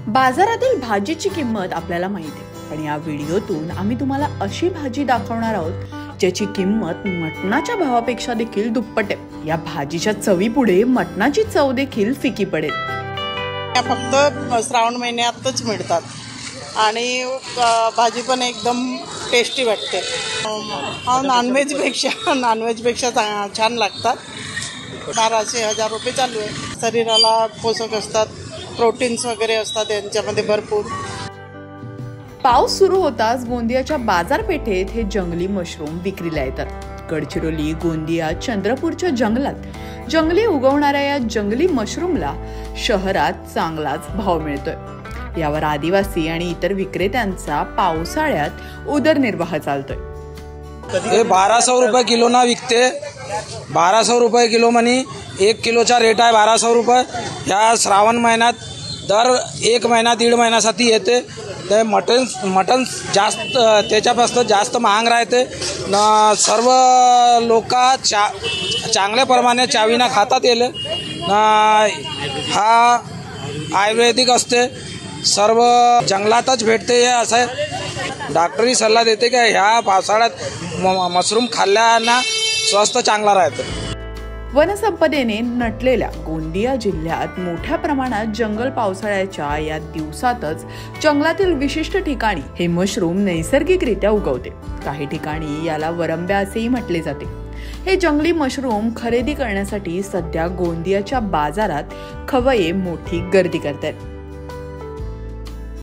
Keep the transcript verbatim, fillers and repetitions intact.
बाजारातील भाजीची किंमत आपल्याला माहिती आहे, पण या व्हिडिओतून आम्ही तुम्हाला अशी भाजी दाखवणार आहोत ज्याची किंमत मटणाच्या भावापेक्षा देखील दुप्पट आहे। या भाजीच्या चवीपुढे मटणाची चव देखील फिकी पडेल। या फक्त श्रावण महिन्यातच मिळतात आणि भाजी पण एकदम टेस्टी वाटते। हा नॉनव्हेज पेक्षा नॉनव्हेज पेक्षा छान लागतात। बाराशे हजार रुपये चालू आहे। शरीराला पोषक असतात, प्रोटीन्स वगैरे असतात यांच्यामध्ये भरपूर। पाऊस सुरू होताच गोंदियाच्या बाजारपेठेत हे जंगली मशरूम विक्रीला येतात। गडचिरोली, गोंदिया, चंद्रपूरच्या जंगलात जंगली उगवणाऱ्या या जंगली मशरूमला शहरात चांगलाच भाव मिळतोय। यावर आदिवासी आणि इतर विक्रेत्यांचा पावसाळ्यात उदरनिर्वाह चालतोय। हे बाराशे रुपये किलो ना विकते। बाराशे रुपये किलो म्हणी एक किलोचा रेट आहे बाराशे रुपये। या श्रावण महिन्यात दर एक महिना दीड महिन्यासाठी येते। ते मटन मटन जास्त त्याच्यापासून जास्त महाग राहते न। सर्व लोक चा चांगल्या प्रमाणे चावीना खातात येले न। हा आयुर्वेदिक असते, सर्व जंगलातच भेटते। हे असं डॉक्टरी सल्ला देते की ह्या पावसाळ्यात मशरूम खाल्ल्यानं स्वास्थ्य चांगला राहतं। वनसंपदेने नटलेल्या गोंदिया जिल्ह्यात मोठ्या प्रमाणात जंगल पावसाळ्याच्या या दिवसातच जंगलातील विशिष्ट ठिकाणी हे मशरूम नैसर्गिकरित्या उगवते। काही ठिकाणी याला वरंब्या असेही म्हटले जाते। हे जंगली मशरूम खरेदी करण्यासाठी सध्या गोंदियाच्या बाजारात खवय्ये मोठी गर्दी करतात।